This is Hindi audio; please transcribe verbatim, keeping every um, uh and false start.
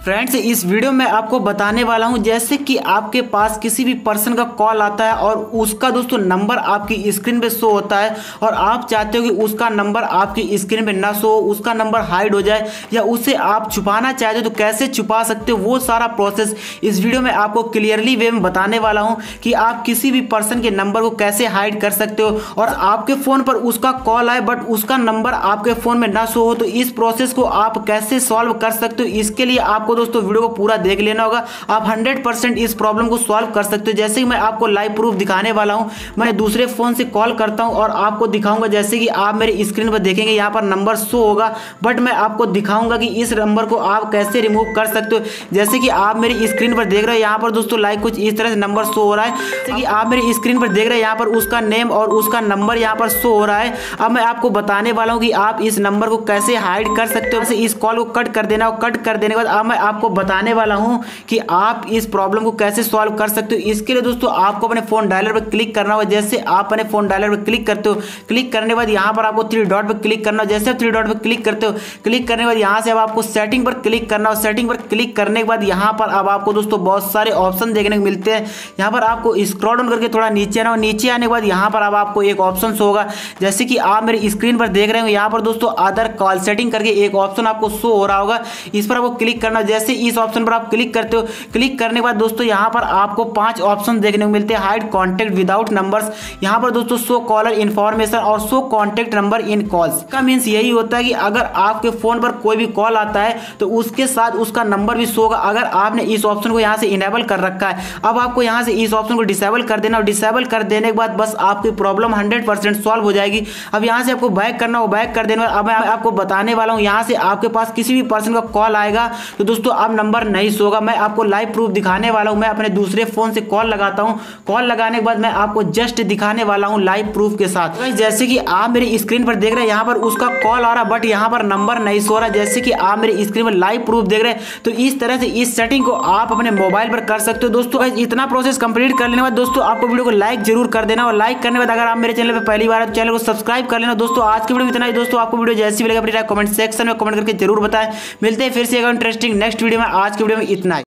फ्रेंड्स, इस वीडियो में आपको बताने वाला हूं जैसे कि आपके पास किसी भी पर्सन का कॉल आता है और उसका दोस्तों नंबर आपकी स्क्रीन पे शो होता है और आप चाहते हो कि उसका नंबर आपकी स्क्रीन पे ना शो, उसका नंबर हाइड हो जाए या उसे आप छुपाना चाहते हो तो कैसे छुपा सकते हो, वो सारा प्रोसेस इस वीडियो में आपको क्लियरली वे में बताने वाला हूं कि आप किसी भी पर्सन के नंबर को कैसे हाइड कर सकते हो और आपके फोन पर उसका कॉल आए बट उसका नंबर आपके फोन में ना शो हो तो इस प्रोसेस को आप कैसे सॉल्व कर सकते हो। इसके लिए आपको दोस्तों वीडियो को पूरा देख लेना होगा, आप हंड्रेड परसेंट इस प्रॉब्लम को सॉल्व कर सकते हो। जैसे कि मैं आपको लाइव प्रूफ दिखाने वाला हूं, मैं दूसरे फोन से कॉल करता हूं और आपको दिखाऊंगा। जैसे कि आप मेरे स्क्रीन पर देखेंगे यहाँ पर नंबर शो होगा बट मैं आपको दिखाऊंगा कि इस नंबर को आप कैसे रिमूव कर सकते हो। जैसे कि आप मेरी स्क्रीन पर देख रहे हो यहाँ पर दोस्तों लाइव कुछ इस तरह से नंबर शो हो रहा है। जैसे कि आप मेरी स्क्रीन पर देख रहे हैं यहाँ पर उसका नेम और उसका नंबर यहाँ पर शो हो रहा है। अब मैं आपको बताने वाला हूँ कि आप इस नंबर को कैसे हाइड कर सकते हो। इस कॉल को कट कर देना और कट कर देने के बाद अब मैं आपको बताने वाला हूं कि आप इस प्रॉब्लम को कैसे सॉल्व कर सकते हो। इसके लिए दोस्तों आपको अपने फोन डायलर पर क्लिक करना होगा। जैसे आप अपने फोन डायलर पर क्लिक करते हो, क्लिक करने के बाद यहां पर आपको थ्री डॉट पर क्लिक करना हो। जैसे आप थ्री डॉट पर क्लिक करते हो, क्लिक करने के बाद यहां से अब आपको सेटिंग पर क्लिक करना हो। सेटिंग पर क्लिक करने के बाद यहां पर अब आपको दोस्तों बहुत सारे ऑप्शन देखने को मिलते हैं। यहां पर आपको स्क्रॉल डाउन करके थोड़ा नीचे आना हो। नीचे आने के बाद यहां पर अब आपको एक ऑप्शन होगा, जैसे कि आप मेरी स्क्रीन पर देख रहे हो यहाँ पर दोस्तों अदर कॉल सेटिंग करके एक ऑप्शन आपको शो हो रहा होगा। इस पर आपको क्लिक करना। जैसे इस ऑप्शन पर आप क्लिक करते हो, क्लिक करने के बाद दोस्तों यहाँ पर आपको पांच ऑप्शन देखने को मिलते हैं। हाइड कॉन्टैक्ट विदाउट नंबर्स, यहाँ पर दोस्तों शो कॉलर इन्फॉर्मेशन और show contact number in calls. का मीन्स यही होता है कि अगर आपके फोन पर कोई भी कॉल आता है तो उसके साथ उसका नंबर भी शो होगा। अगर आपने इस ऑप्शन को यहाँ से इनेबल कर रखा है, अब आपको यहाँ से इस ऑप्शन को डिसेबल कर देना और डिसेबल कर देने के बाद बस आपकी प्रॉब्लम हंड्रेड परसेंट सॉल्व हो जाएगी। अब यहाँ से आपको बैक करना हो, बैक कर देने अब मैं आपको बताने वाला हूँ यहाँ से आपके पास किसी भी पर्सन का कॉल आएगा तो दोस्तों अब नंबर नहीं शो होगा। मैं आपको लाइव प्रूफ दिखाने वाला हूं। मैं अपने दूसरे फोन से कॉल लगाता हूं, कॉल लगाने के बाद मैं आपको जस्ट दिखाने वाला हूं लाइव प्रूफ के साथ। जैसे कि आप मेरी स्क्रीन पर देख रहे हैं यहाँ पर उसका कॉल आ रहा बट यहाँ पर नंबर नहीं शो रहा। जैसे कि आप मेरी स्क्रीन पर लाइव प्रूफ देख रहे हैं तो इस तरह से इस सेटिंग को आप अपने मोबाइल पर कर सकते हो। दोस्तों इतना प्रोसेस कंप्लीट कर लेने के बाद दोस्तों आपको वीडियो को लाइक जरूर कर देना और लाइक करने के बाद अगर आप मेरे चैनल पर पहली बार है तो चैनल को सब्सक्राइब कर लेना। दोस्तों आज की वीडियो में इतना ही। दोस्तों आपको वीडियो जैसी भी लगे अपनी कमेंट सेक्शन में कमेंट करके जरूर बताएं। मिलते हैं फिर से इंटरेस्टिंग नेक्स्ट वीडियो में। आज की वीडियो में इतना ही।